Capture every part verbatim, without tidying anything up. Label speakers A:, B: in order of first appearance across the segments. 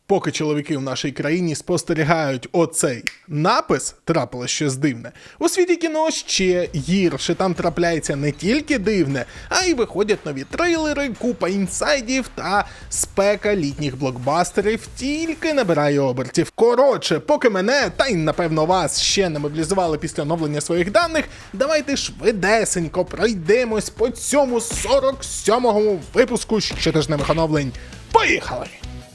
A: Поки чоловіки в нашій країні спостерігають оцей напис, трапилось щось дивне, у світі кіно ще гірше, там трапляється не тільки дивне, а й виходять нові трейлери, купа інсайдів та спека літніх блокбастерів тільки набирає обертів. Коротше, поки мене, та й напевно вас, ще не мобілізували після оновлення своїх даних, давайте швидесенько пройдемось по цьому сорок сьомому випуску щотижневих оновлень. Поїхали!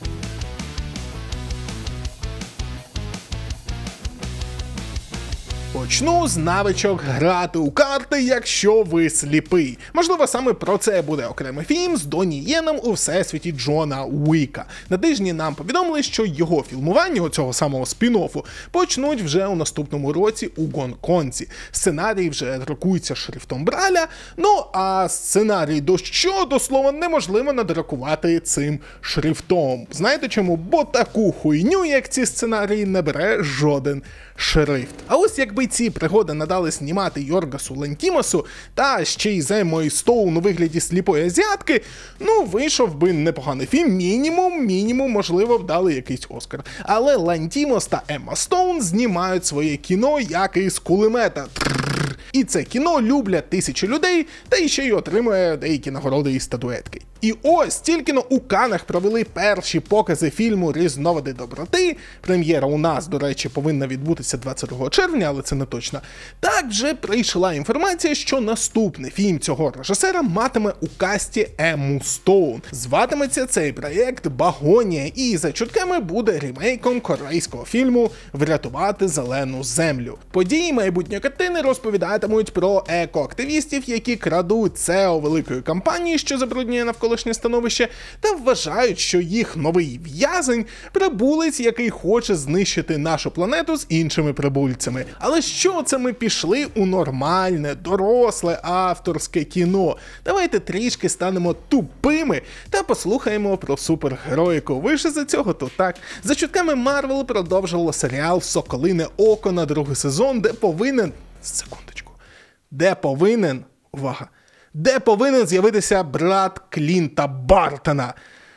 A: Почну з навичок грати у карти, якщо ви сліпий. Можливо, саме про це буде окремий фільм з Доні Єном у всесвіті Джона Уіка. На тижні нам повідомили, що його фільмування, цього самого спін-оффу, почнуть вже у наступному році у Гонконзі. Сценарій вже друкується шрифтом Браля, ну а сценарій до що, до слова, неможливо надрукувати цим шрифтом. Знаєте чому? Бо таку хуйню, як ці сценарії, не бере жоден шрифт. А ось якби ці пригоди надали знімати Йоргасу Лантімосу та ще й з Еммою Стоун у вигляді сліпої азіатки, ну, вийшов би непоганий фільм, мінімум, мінімум, можливо, б дали якийсь Оскар. Але Лантімос та Емма Стоун знімають своє кіно як із кулемета. І це кіно люблять тисячі людей, та ще й отримує деякі нагороди і статуетки. І ось тільки-но у Каннах провели перші покази фільму «Різновиди доброти». Прем'єра у нас, до речі, повинна відбутися двадцять другого червня, але це не точно. Так вже прийшла інформація, що наступний фільм цього режисера матиме у касті Емму Стоун. Зватиметься цей проєкт «Багонія» і за чутками буде ремейком корейського фільму «Врятувати зелену землю». Події майбутньої картини розповідатимуть про екоактивістів, які крадуть СЕО великої компанії, що забруднює навколишнє становище, та вважають, що їх новий в'язень – прибулець, який хоче знищити нашу планету з іншими прибульцями. Але що це ми пішли у нормальне, доросле авторське кіно? Давайте трішки станемо тупими та послухаємо про супергероїку. Вище за цього, то так. За чутками, Марвел продовжило серіал «Соколине око» на другий сезон, де повинен... Секундочку. Де повинен... Увага. Де повинен з'явитися брат Клінта Бартона.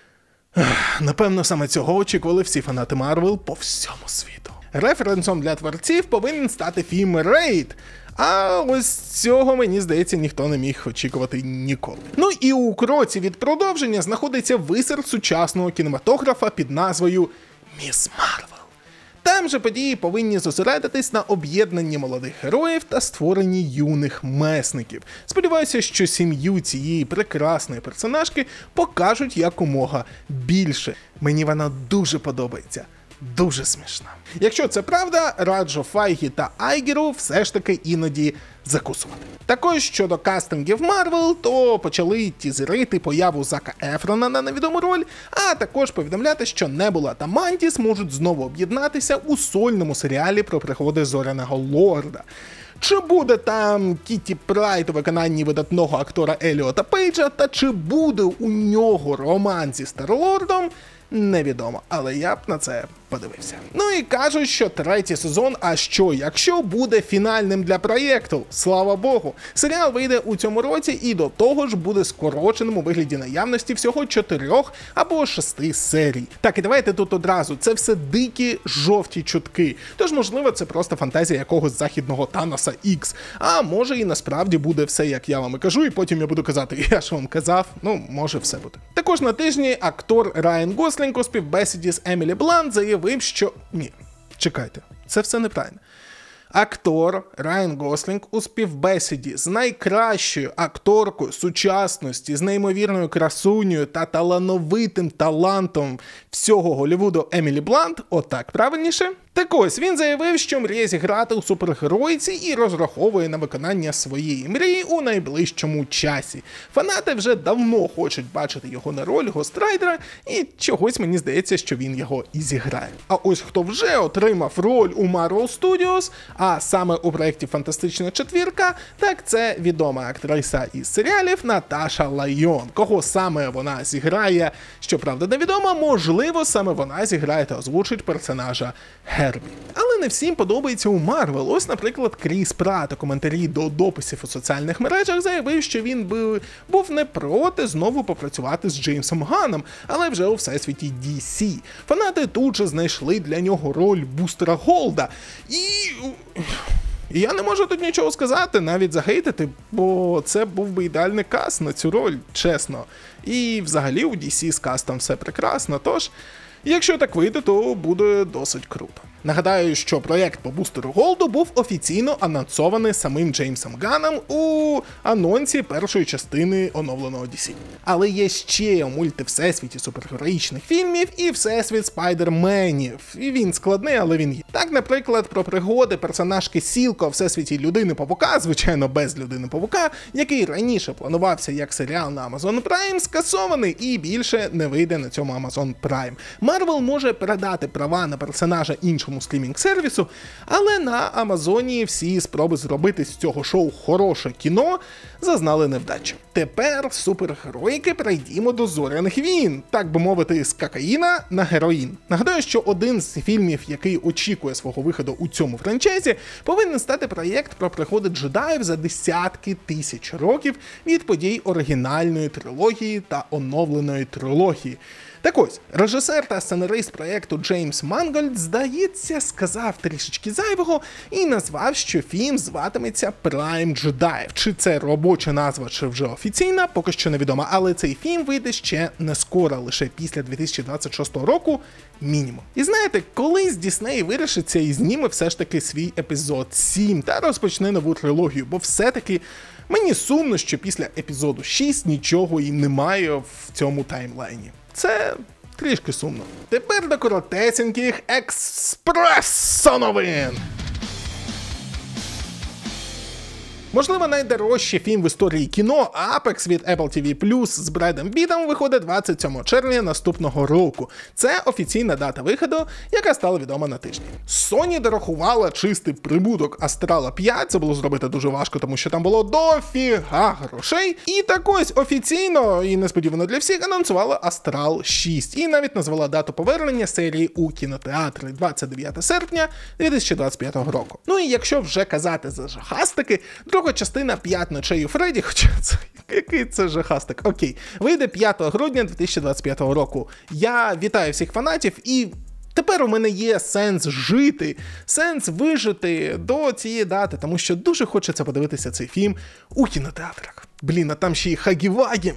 A: Напевно, саме цього очікували всі фанати Марвел по всьому світу. Референсом для творців повинен стати фільм «Рейд». А ось цього, мені здається, ніхто не міг очікувати ніколи. Ну і у кроці від продовження знаходиться висер сучасного кінематографа під назвою «Міс Марвел». Там же події повинні зосередитись на об'єднанні молодих героїв та створенні юних месників. Сподіваюся, що сім'ю цієї прекрасної персонажки покажуть якомога більше. Мені вона дуже подобається. Дуже смішна. Якщо це правда, раджу Файгі та Айгеру все ж таки іноді закусувати. Також щодо кастингів Марвел, то почали тізерити появу Зака Ефрона на невідому роль, а також повідомляти, що Небула та Мантіс можуть знову об'єднатися у сольному серіалі про пригоди Зоряного Лорда. Чи буде там Кітті Прайд у виконанні видатного актора Еліота Пейджа, та чи буде у нього роман зі Старлордом, невідомо, але я б на це подивився. Ну і кажуть, що третій сезон «А що, якщо» буде фінальним для проєкту. Слава Богу. Серіал вийде у цьому році і до того ж буде скороченим у вигляді наявності всього чотирьох або шести серій. Так, і давайте тут одразу, це все дикі жовті чутки. Тож, можливо, це просто фантазія якогось західного Таноса Ікс. А може і насправді буде все, як я вам і кажу, і потім я буду казати, я ж вам казав, ну, може все буде. Також на тижні актор Райан Гослінг у співбесіді з Емілі Блант заявив, що... Ні, чекайте, це все неправильно. Актор Райан Гослінг у співбесіді з найкращою акторкою сучасності, з неймовірною красунею та талановитим талантом всього Голлівуду Емілі Блант, отак правильніше, так ось, він заявив, що мріє зіграти у супергеройці і розраховує на виконання своєї мрії у найближчому часі. Фанати вже давно хочуть бачити його на роль Гострайдера, і чогось мені здається, що він його і зіграє. А ось хто вже отримав роль у Marvel Studios, а саме у проєкті «Фантастична четвірка», так це відома актриса із серіалів Наташа Лайон. Кого саме вона зіграє, щоправда невідомо, можливо, саме вона зіграє та озвучить персонажа Гербі. Але не всім подобається у Марвел. Ось, наприклад, Кріс Пратт у коментарі до дописів у соціальних мережах заявив, що він би був не проти знову попрацювати з Джеймсом Ганном, але вже у всесвіті ді сі. Фанати тут же знайшли для нього роль Бустера Голда. І... І я не можу тут нічого сказати, навіть захейтити, бо це був би ідеальний каст на цю роль, чесно. І взагалі у ді сі з кастом все прекрасно, тож, якщо так вийде, то буде досить круто. Нагадаю, що проєкт по Бустеру Голду був офіційно анонсований самим Джеймсом Ганном у анонсі першої частини оновленого ді сі. Але є ще мульти всесвіті супергероїчних фільмів і всесвіт спайдерменів. І він складний, але він є. Так, наприклад, про пригоди персонажки Сілко у всесвіті Людини-павука, звичайно, без Людини-павука, який раніше планувався як серіал на Amazon Prime, скасований і більше не вийде на цьому Amazon Prime. Marvel може передати права на персонажа іншому стрімінг-сервісу, але на Амазоні всі спроби зробити з цього шоу хороше кіно зазнали невдачі. Тепер супергероїки перейдімо до зоряних війн, так би мовити, з кокаїна на героїн. Нагадаю, що один з фільмів, який очікує свого виходу у цьому франчайзі, повинен стати проєкт про пригоди джедаїв за десятки тисяч років від подій оригінальної трилогії та оновленої трилогії. Так ось, режисер та сценарист проєкту Джеймс Мангольд, здається, сказав трішечки зайвого і назвав, що фільм зватиметься Prime Джедаїв. Чи це робоча назва, чи вже офіційна, поки що невідомо, але цей фільм вийде ще не скоро, лише після дві тисячі двадцять шостого року мінімум. І знаєте, колись Дісней вирішиться і зніме все ж таки свій епізод сім та розпочне нову трилогію, бо все-таки мені сумно, що після епізоду шість нічого і немає в цьому таймлайні. Це трішки сумно. Тепер до коротесеньких експресо-новин. Можливо, найдорожчий фільм в історії кіно Apex від Apple ті ві плюс з Бредом Піттом виходить двадцять сьомого червня наступного року. Це офіційна дата виходу, яка стала відома на тижні. Sony дорахувала чистий прибуток Астрала п'ять, це було зробити дуже важко, тому що там було дофіга грошей. І так ось офіційно і несподівано для всіх анонсувала Астрал шість. І навіть назвала дату повернення серії у кінотеатри двадцять дев'ятого серпня дві тисячі двадцять п'ятого року. Ну і якщо вже казати за жахастики, друга частина «П'ять ночей у Фредді», хоча це який це жахастик, окей, вийде п'ятого грудня дві тисячі двадцять п'ятого року. Я вітаю всіх фанатів і тепер у мене є сенс жити, сенс вижити до цієї дати, тому що дуже хочеться подивитися цей фільм у кінотеатрах. Блін, а там ще й хагі-вагі,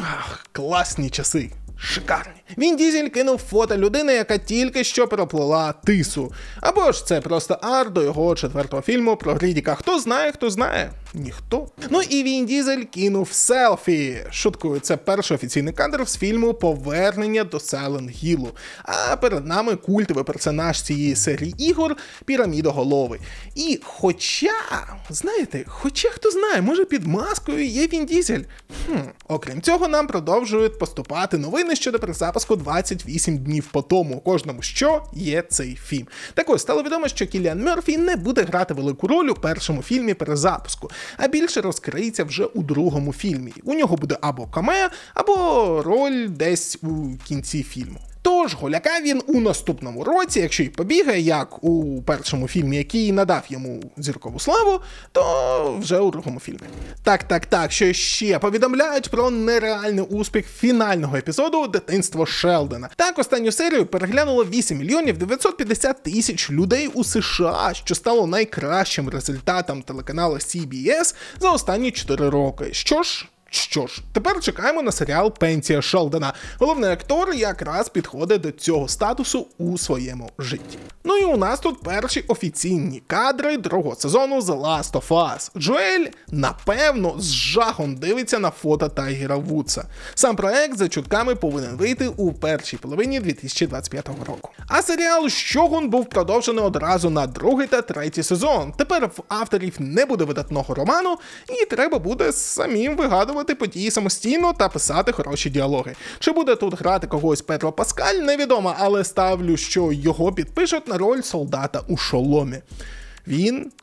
A: класні часи. Шикарні. Він Дізель кинув фото людини, яка тільки що проплила тису. Або ж це просто арт до його четвертого фільму про Рідіка. Хто знає, хто знає? Ніхто. Ну і Він Дізель кинув селфі. Шуткую, це перший офіційний кадр з фільму «Повернення до Сайлент Гіллу». А перед нами культовий персонаж цієї серії ігор – Пірамідоголовий. І хоча, знаєте, хоча хто знає, може під маскою є Він Дізель. Хм. Окрім цього, нам продовжують поступати новини щодо перезапуску двадцять вісім днів по тому, кожному що є цей фільм. Так ось, стало відомо, що Кіліан Мерфі не буде грати велику роль у першому фільмі перезапуску, а більше розкриється вже у другому фільмі. У нього буде або камео, або роль десь у кінці фільму. Тож, голяка він у наступному році, якщо й побігає, як у першому фільмі, який надав йому зіркову славу, то вже у другому фільмі. Так, так, так, що ще повідомляють про нереальний успіх фінального епізоду «Дитинство Шелдона». Так, останню серію переглянуло вісім мільйонів дев'ятсот п'ятдесят тисяч людей у США, що стало найкращим результатом телеканалу сі бі ес за останні чотири роки. Що ж, Що ж, тепер чекаємо на серіал «Пенсія Шелдона». Головний актор якраз підходить до цього статусу у своєму житті. Ну і у нас тут перші офіційні кадри другого сезону The Last of Us. Джоель, напевно, з жахом дивиться на фото Тайгера Вудса. Сам проект, за чутками, повинен вийти у першій половині дві тисячі двадцять п'ятого року. А серіал «Щогун» був продовжений одразу на другий та третій сезон. Тепер в авторів не буде видатного роману, і треба буде самим вигадувати події самостійно та писати хороші діалоги. Чи буде тут грати когось Педро Паскаль, невідомо, але ставлю, що його підпишуть на роль солдата у шоломі. Він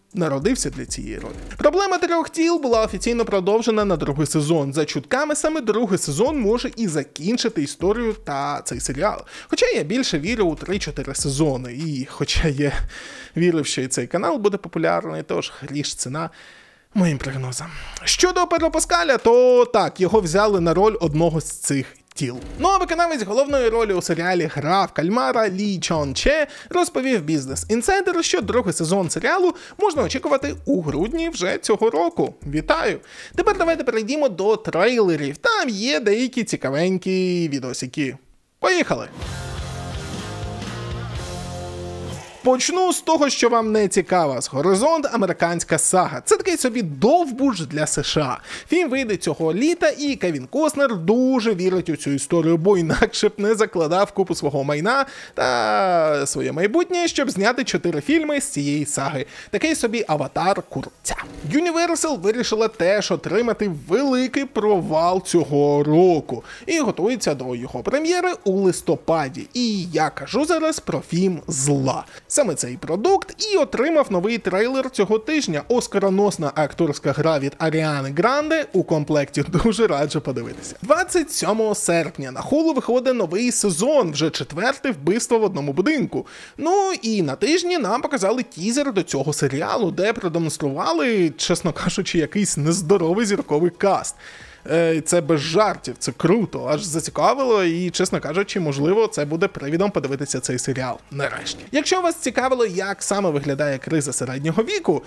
A: народився для цієї ролі. Проблема трьох тіл була офіційно продовжена на другий сезон. За чутками, саме другий сезон може і закінчити історію та цей серіал. Хоча я більше вірю у три-чотири сезони, і хоча я вірив, що і цей канал буде популярний, тож гріш ціна моїм прогнозам. Щодо Педро Паскаля, то так, його взяли на роль одного з цих тіл. Ну а виконавець головної ролі у серіалі «Гра в кальмара» Лі Чон Че розповів Business Insider, що другий сезон серіалу можна очікувати у грудні вже цього року. Вітаю! Тепер давайте перейдімо до трейлерів. Там є деякі цікавенькі відосики. Поїхали! Почну з того, що вам не цікаво. З «Горизонт. Американська сага». Це такий собі довбуш для США. Фільм вийде цього літа, і Кевін Костнер дуже вірить у цю історію, бо інакше б не закладав купу свого майна та своє майбутнє, щоб зняти чотири фільми з цієї саги. Такий собі аватар курця. Universal вирішила теж отримати великий провал цього року і готується до його прем'єри у листопаді. І я кажу зараз про фільм «Зла». Саме цей продукт і отримав новий трейлер цього тижня. Оскароносна акторська гра від Аріани Гранде у комплекті, дуже раджу подивитися. двадцять сьомого серпня на Hulu виходить новий сезон, вже четверте вбивство в одному будинку. Ну і на тижні нам показали тізер до цього серіалу, де продемонстрували, чесно кажучи, якийсь нездоровий зірковий каст. Це без жартів, це круто, аж зацікавило і, чесно кажучи, можливо, це буде привідом подивитися цей серіал нарешті. Якщо вас цікавило, як саме виглядає криза середнього віку,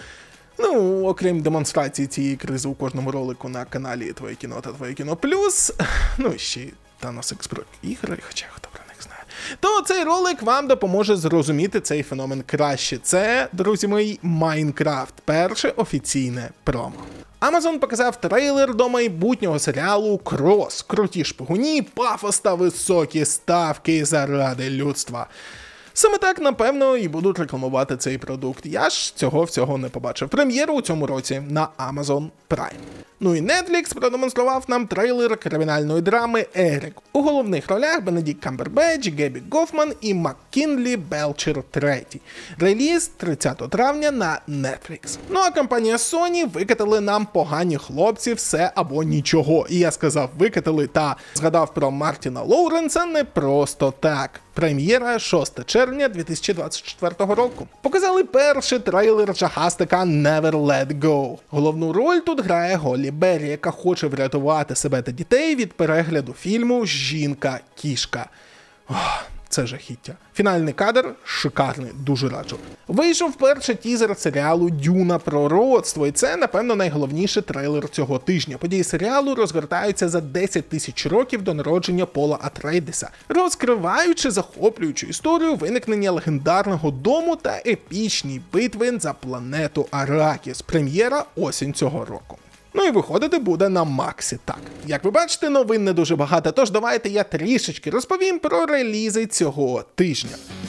A: ну, окрім демонстрації цієї кризи у кожному ролику на каналі Твоє кіно та Твоє кіно Плюс, ну і ще й Thanos X Pro ігри, хоча хто про них знає, то цей ролик вам допоможе зрозуміти цей феномен краще. Це, друзі мої, Майнкрафт, перше офіційне промо. Amazon показав трейлер до майбутнього серіалу «Крос». Круті шпигуні, пафос та високі ставки заради людства. Саме так, напевно, і будуть рекламувати цей продукт. Я ж цього всього не побачив. Прем'єру у цьому році на Amazon Prime. Ну і Netflix продемонстрував нам трейлер кримінальної драми «Ерік». У головних ролях Бенедикт Камбербетч, Гебі Гофман і МакКінлі Белчер третій. Реліз тридцятого травня на Netflix. Ну а компанія Sony викатали нам «Погані хлопці, все або нічого». І я сказав викатали та згадав про Мартіна Лоуренса не просто так. Прем'єра шостого червня дві тисячі двадцять четвертого року. Показали перший трейлер жахастика «Never Let Go». Головну роль тут грає Голлі Беррі, яка хоче врятувати себе та дітей від перегляду фільму «Жінка-кішка». Ох, це жахіття. Фінальний кадр шикарний, дуже раджу. Вийшов перший тізер серіалу «Дюна. Пророцтво», і це, напевно, найголовніший трейлер цього тижня. Події серіалу розгортаються за десять тисяч років до народження Пола Атрейдеса, розкриваючи захоплюючу історію виникнення легендарного дому та епічні битви за планету Аракіс. Прем'єра осінь цього року. Ну і виходити буде на Максі, так. Як ви бачите, новин не дуже багато, тож давайте я трішечки розповім про релізи цього тижня.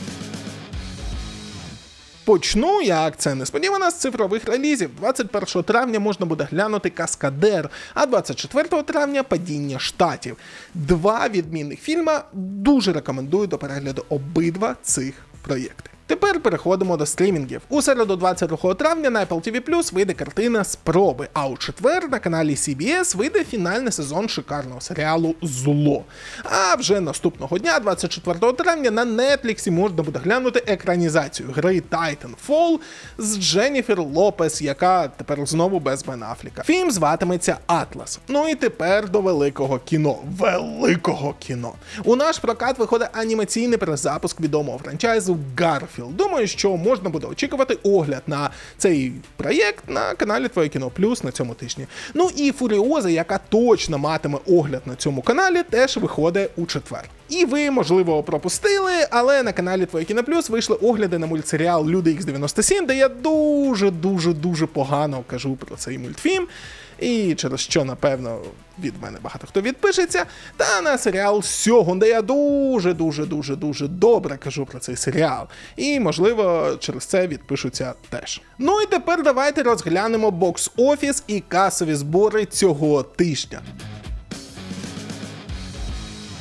A: Почну, як це несподівано, з цифрових релізів. двадцять першого травня можна буде глянути «Каскадер», а двадцять четвертого травня «Падіння штатів». Два відмінних фільма, дуже рекомендую до перегляду обидва цих проєкти. Тепер переходимо до стрімінгів. У середу двадцять другого травня на Apple ті ві плюс вийде картина «Спроби», а у четвер на каналі сі бі ес вийде фінальний сезон шикарного серіалу «Зло». А вже наступного дня, двадцять четвертого травня, на Netflix можна буде глянути екранізацію гри Titanfall з Дженніфер Лопес, яка тепер знову без Бен Аффлека. Фільм зватиметься «Атлас». Ну і тепер до великого кіно. Великого кіно. У наш прокат виходить анімаційний перезапуск відомого франчайзу «Гарфілд». Думаю, що можна буде очікувати огляд на цей проєкт на каналі Твоє кіно Плюс на цьому тижні. Ну і «Фуріоза», яка точно матиме огляд на цьому каналі, теж виходить у четвер. І ви, можливо, пропустили, але на каналі Твоє кіно Плюс вийшли огляди на мультсеріал «Люди ікс дев'яносто сім», де я дуже-дуже-дуже погано кажу про цей мультфільм. І через що, напевно, від мене багато хто відпишеться, та на серіал «Сьогун», де я дуже-дуже-дуже-дуже добре кажу про цей серіал. І, можливо, через це відпишуться теж. Ну і тепер давайте розглянемо бокс-офіс і касові збори цього тижня.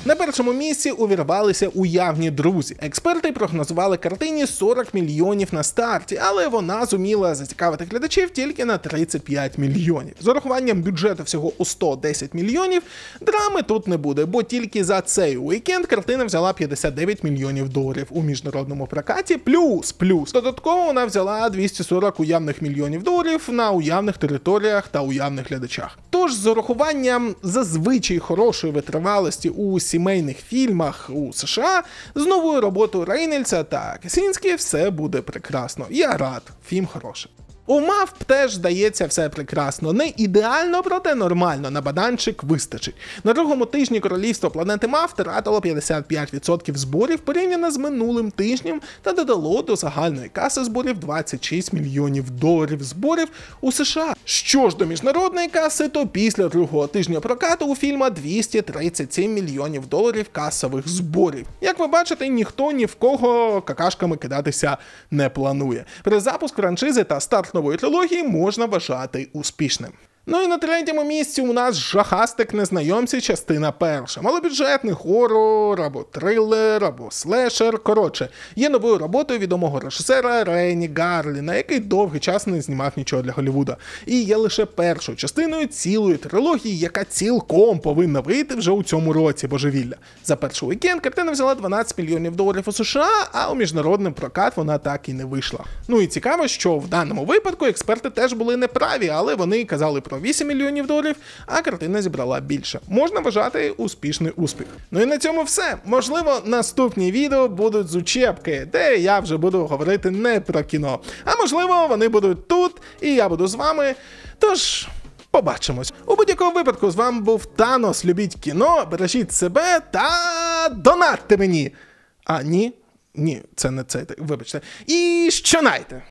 A: На першому місці увірвалися «Уявні друзі». Експерти прогнозували картині сорок мільйонів на старті, але вона зуміла зацікавити глядачів тільки на тридцять п'ять мільйонів. З урахуванням бюджету всього у сто десять мільйонів, драми тут не буде, бо тільки за цей уікенд картина взяла п'ятдесят дев'ять мільйонів доларів у міжнародному прокаті, плюс, плюс. Додатково вона взяла двісті сорок уявних мільйонів доларів на уявних територіях та уявних глядачах. Тож з урахуванням зазвичай хорошої витривалості у сімейних фільмах у США, з новою роботою Рейнольдса та Косінські все буде прекрасно. Я рад, фільм хороший. У Мавп теж, здається, все прекрасно. Не ідеально, проте нормально, на баданчик вистачить. На другому тижні Королівство планети Мавп втратило п'ятдесят п'ять відсотків зборів порівняно з минулим тижнем та додало до загальної каси зборів двадцять шість мільйонів доларів зборів у США. Що ж до міжнародної каси, то після другого тижня прокату у фільма двісті тридцять сім мільйонів доларів касових зборів. Як ви бачите, ніхто ні в кого какашками кидатися не планує. Перезапуск франшизи та старт нової трилогії можна вважати успішним. Ну і на третьому місці у нас жахастик незнайомці частина перша. Малобюджетний хорор, або трилер, або слешер. Коротше, є новою роботою відомого режисера Рейні Гарліна, який довгий час не знімав нічого для Голлівуда. І є лише першою частиною цілої трилогії, яка цілком повинна вийти вже у цьому році, божевілля. За перший уікенд картина взяла дванадцять мільйонів доларів у США, а у міжнародний прокат вона так і не вийшла. Ну і цікаво, що в даному випадку експерти теж були неправі, але вони казали про вісім мільйонів доларів, а картина зібрала більше. Можна вважати успішний успіх. Ну і на цьому все. Можливо, наступні відео будуть з учебки, де я вже буду говорити не про кіно. А можливо, вони будуть тут, і я буду з вами. Тож, побачимось. У будь-якому випадку з вами був Танос. Любіть кіно, бережіть себе та донатьте мені. А, ні? Ні, це не це. Вибачте. І щонайте!